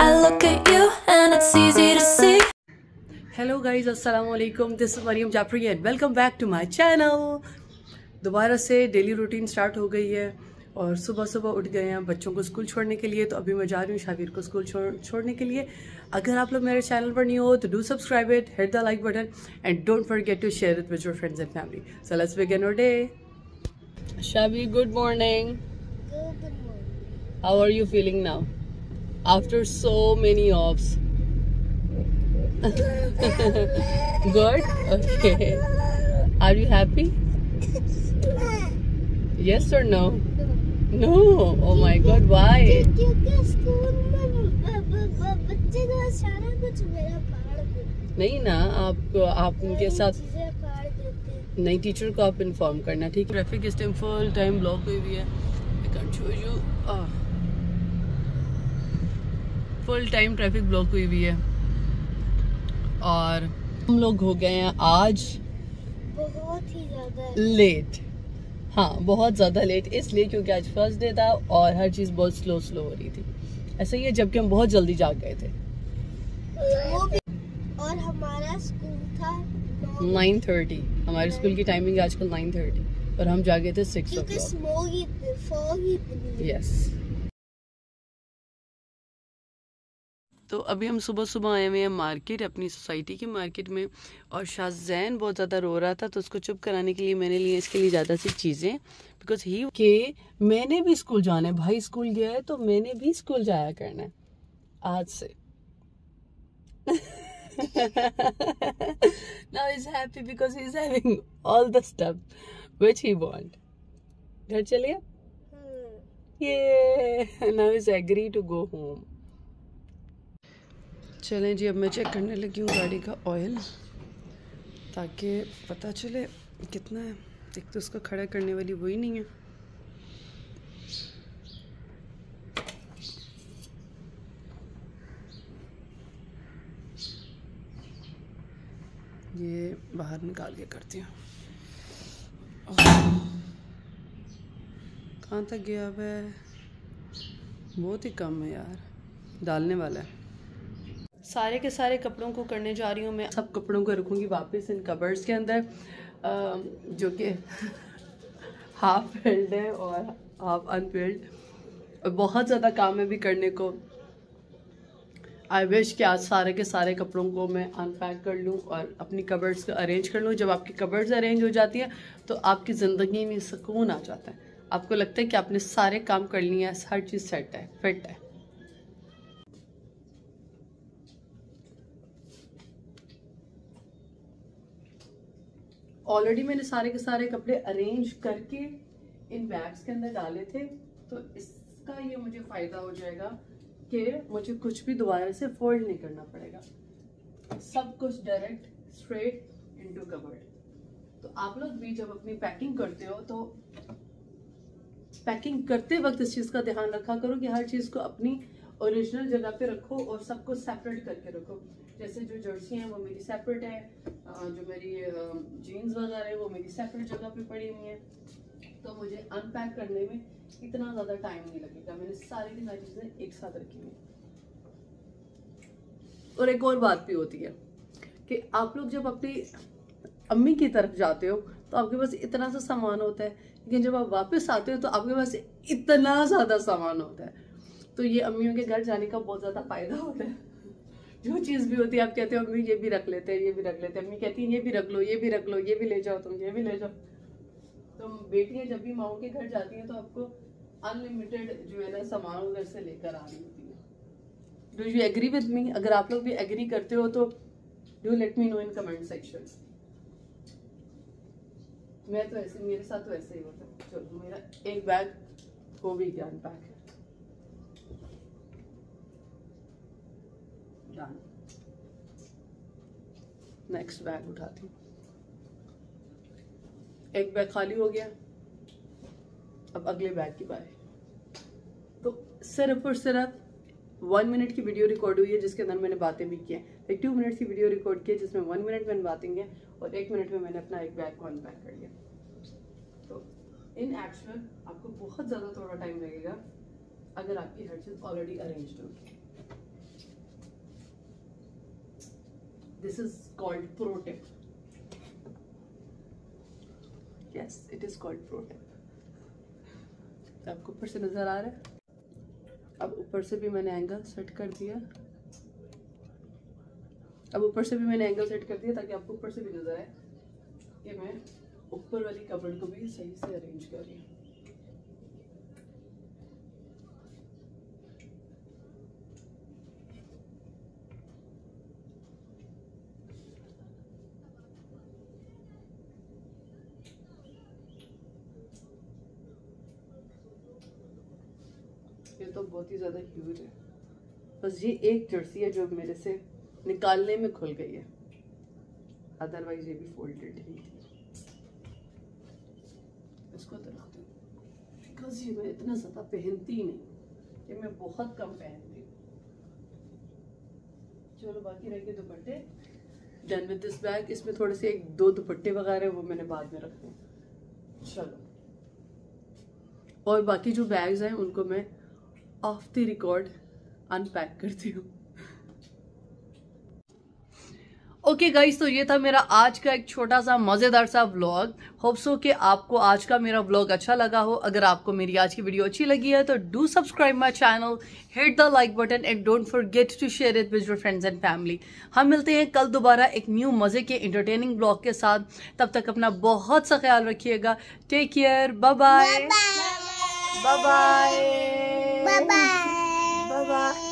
look at you and it's easy to see. Hello guys, अस्सलाम वालेकुम। This is Maryam Jafri and welcome back to my channel. दोबारा से daily routine start हो गई है और सुबह सुबह उठ गए हैं बच्चों को स्कूल छोड़ने के लिए। तो अभी मैं जा रही हूँ शाबिर को स्कूल छोड़ने के लिए। अगर आप लोग मेरे चैनल पर नहीं हो तो do subscribe it, hit the like button and don't forget to share it with your friends and family. So let's begin our day. Shabir, good morning. How are you feeling now after so many offs? Good? Okay. Are you happy? Yes or no? No. Oh my God, why? क्योंकि school में बच्चे का सारा कुछ मेरा फाड़ देते। नहीं ना, आप उनके साथ फाड़ देते। नहीं, टीचर को आप इन्फॉर्म करना, ठीक है? ट्रैफिक इस टाइम फुल टाइम ब्लॉक हुई हुई है। I can't show you. Full time traffic block हुई हुई है और हम लोग हो गए हैं आज बहुत ही ज्यादा लेट। हाँ, बहुत ज़्यादा लेट इसलिए क्योंकि आज फर्स्ट डे था और हर चीज़ बहुत स्लो हो रही थी। ऐसा ही है, जबकि हम बहुत जल्दी जाग गए थे। वो भी, और हमारा स्कूल था 9:30। हमारे स्कूल की टाइमिंग आजकल 9:30 और हम जागे थे 6 क्योंकि o'clock। Fog yes. तो अभी हम सुबह सुबह आए हुए हैं मार्केट, अपनी सोसाइटी की मार्केट में। और शाहजैन बहुत ज़्यादा रो रहा था तो उसको चुप कराने के लिए मैंने लिए इसके लिए ज़्यादा सी चीज़ें, बिकॉज ही के मैंने भी स्कूल जाना है। भाई स्कूल गया है तो मैंने भी स्कूल जाया करना है आज से। Now he's happy because he's having all the stuff which he want. घर चलिए। Yeah, now he's agree to go home. चलें जी, अब मैं चेक करने लगी हूँ गाड़ी का ऑयल, ताकि पता चले कितना है। एक तो उसको खड़ा करने वाली वही नहीं है। ये बाहर निकाल के करती हूँ। कहाँ तक गया अब है? बहुत ही कम है यार, डालने वाला है। सारे के सारे कपड़ों को करने जा रही हूँ मैं। सब कपड़ों को रखूँगी वापस इन कबर्ड्स के अंदर, जो कि हाफ फिल्ड है और हाफ अनफिल्ड। और बहुत ज़्यादा काम है भी करने को। आई विश कि आज सारे के सारे कपड़ों को मैं अनपैक कर लूँ और अपनी कबर्ड्स को अरेंज कर लूँ। जब आपकी कबर्ड्स अरेंज हो जाती है तो आपकी ज़िंदगी में सुकून आ जाता है। आपको लगता है कि आपने सारे काम कर लिए हैं, हर चीज़ सेट है, फिट है। ऑलरेडी मैंने सारे के सारे कपड़े अरेंज करके इन बैग्स के अंदर डाले थे, तो इसका ये मुझे फ़ायदा हो जाएगा कि मुझे कुछ भी दोबारा से फोल्ड नहीं करना पड़ेगा। सब कुछ डायरेक्ट स्ट्रेट इनटू कबर्ड। तो आप लोग भी जब अपनी पैकिंग करते हो तो पैकिंग करते वक्त इस चीज़ का ध्यान रखा करो कि हर चीज़ को अपनी ओरिजिनल जगह पे रखो और सब कुछ सेपरेट करके रखो। जैसे जो जर्सी हैं वो मेरी सेपरेट है, जो मेरी जीन्स वगैरह है वो मेरी सेपरेट जगह पे पड़ी हुई हैं, तो मुझे अनपैक करने में इतना ज़्यादा टाइम नहीं लगेगा। मैंने सारी की सारी चीज़ें एक साथ रखी हुई। और एक और बात भी होती है कि आप लोग जब अपनी अम्मी की तरफ जाते हो तो आपके पास इतना सा सामान होता है, लेकिन जब आप वापस आते हो तो आपके पास इतना ज़्यादा सामान होता है। तो ये अम्मियों के घर जाने का बहुत ज़्यादा फ़ायदा होता है। जो चीज़ भी होती है आप कहते हो अम्मी ये भी रख लेते हैं, ये भी रख लेते हैं। अम्मी कहती है ये भी रख लो, ये भी रख लो, ये भी ले जाओ, तुम ये भी ले जाओ। तो बेटियां जब भी माओ के घर जाती हैं तो आपको अनलिमिटेड जो है ना सामान उधर से लेकर आ रही होती है। Do you agree with me? अगर आप लोग भी एग्री करते हो तो do let me know in comment section. मैं तो ऐसे, मेरे साथ तो ऐसे ही होता है। चलो, मेरा एक बैग हो भी गया अनपैक है। नेक्स्ट बैग उठाती हूँ। एक बैग खाली हो गया, अब अगले बैग की बारी। तो सिर्फ और सिर्फ 1 मिनट की वीडियो रिकॉर्ड हुई है जिसके अंदर मैंने बातें भी की हैं। एक 2 मिनट की वीडियो रिकॉर्ड की है जिसमें 1 मिनट मैंने बातें की और 1 मिनट में मैंने अपना एक बैग को अनपैक कर लिया। तो इन एक्चुअल आपको बहुत ज़्यादा थोड़ा टाइम लगेगा अगर आपकी हर चीज़ ऑलरेडी अरेंज्ड होगी। This is called pro tip. Yes, it is called pro tip. आपको ऊपर से नजर आ रहा है? अब ऊपर से भी मैंने एंगल सेट कर दिया. ताकि आपको ऊपर से भी नजर आए कि मैं ऊपर वाली कबर्ड को भी सही से अरेंज कर रही हूँ. ये तो बहुत ही ज्यादा ह्यूज है. बस ये एक जर्सी है जो मेरे से निकालने में खुल गई है, अदरवाइज ये भी फोल्डेड ही थी. इसको तो रख दूं बिकॉज ये मैं इतना ज्यादा पहनती नहीं, ये मैं बहुत कम पहनती हूँ. चलो बाकी रह गए दुपट्टे. Done with this bag. इसमें थोड़े से 1-2 दुपट्टे वगैरह वो मैंने बाद में रखने. चलो, और बाकी जो बैग्स हैं उनको मैं ऑफ द रिकॉर्ड अनपैक करती हूँ. ओके गाइस, तो ये था मेरा आज का एक छोटा सा मजेदार सा व्लॉग. होप सो कि आपको आज का मेरा व्लॉग अच्छा लगा हो. अगर आपको मेरी आज की वीडियो अच्छी लगी है तो do subscribe my channel, hit the like button and don't forget to share it with your friends and family. हम मिलते हैं कल दोबारा एक न्यू मजे के एंटरटेनिंग व्लॉग के साथ. तब तक अपना बहुत सा ख्याल रखिएगा. Take care. Bye bye. Bye bye. Bye bye.